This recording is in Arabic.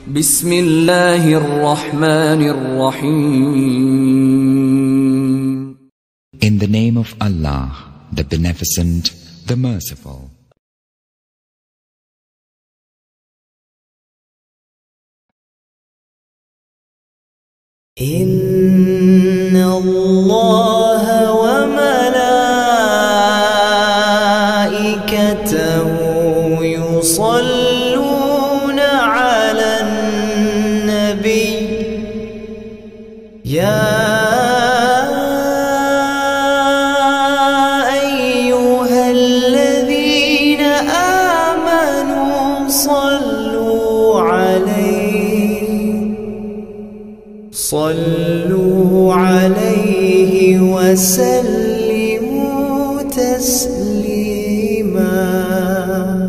بسم الله الرحمن الرحيم. In the name of Allah, the Beneficent, the Merciful. إن الله وملائكته يصلون على النبي يا أيها الذين آمنوا صلوا عليه وسلموا تسليما.